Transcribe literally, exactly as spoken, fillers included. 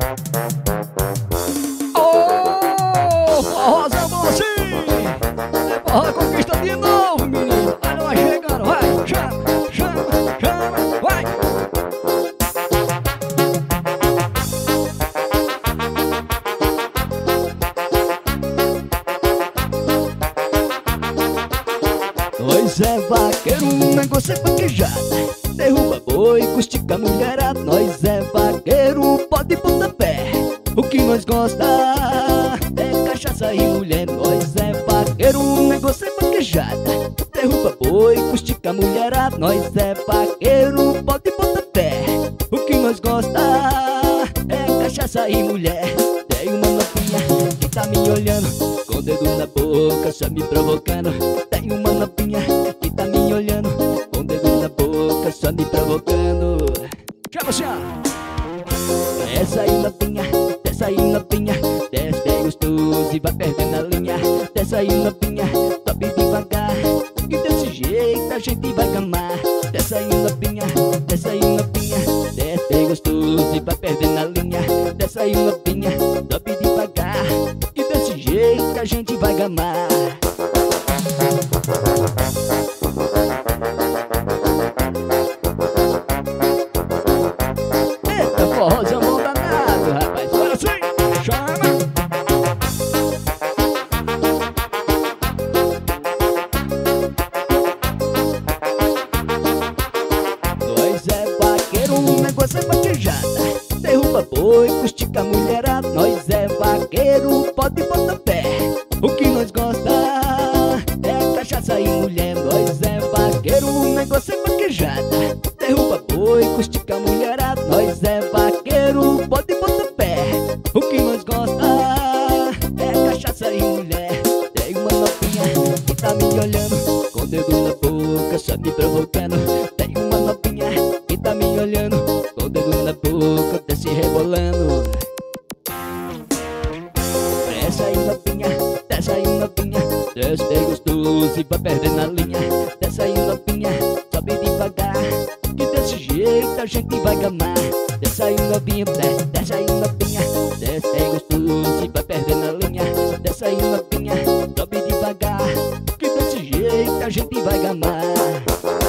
Ô, forrozão bom assim. É forró conquista de novo, menino. Olha lá chegando, vai. Chama, chama, chama, vai. Nós é vaqueiro, um negócio é vaquejada. Derruba boi, estica a mulherada. Nós é vaqueiro, pode botar pé. O que nós gosta é cachaça e mulher. Nós é vaqueiro, um negócio é vaquejada. Derruba boi, estica a mulherada. Nós é vaqueiro, pode botar pé. O que nós gosta é cachaça e mulher. Tem uma novinha que tá me olhando com o dedo na boca, só me provocando. Tem uma novinha que tá me olhando com o dedo na boca, só me provocando. Chama, senhora! Desce aí novinha, desce aí novinha, desce bem gostoso e vai perdendo a linha. Desce aí novinha, sobe devagar, e desse jeito a gente vai gamar. Desce aí novinha, desce aí novinha, desce bem gostoso e vai perdendo a linha. Desce aí novinha, sobe devagar, e desse jeito a gente vai gamar. Eita, forrozão bom danado, rapaz. Bora sim, chama! Nós é vaqueiro, um negócio é vaquejada. Derruba boi, estica a mulherada. Nós é vaqueiro, pode botar pé. O que nós gosta é cachaça e mulher. Nós é vaqueiro, um negócio é vaquejada. Derruba boi, estica a mulherada. Nós é vaqueiro, pode botar pé. O que nós gosta é cachaça e mulher. Tem uma novinha que tá me olhando com o dedo na boca, só me provocando. Tem uma novinha que tá me olhando com o dedo na boca, desce rebolando. Desce aí novinha, desce aí novinha, desce bem gostoso e vai perdendo a linha. Desce aí novinha, sobe devagar, que desse jeito a gente vai gamar. Desce aí novinha, desce, desce aí novinha, desce bem gostoso e vai perdendo a linha. Desce aí novinha, sobe devagar, que desse jeito a gente vai gamar.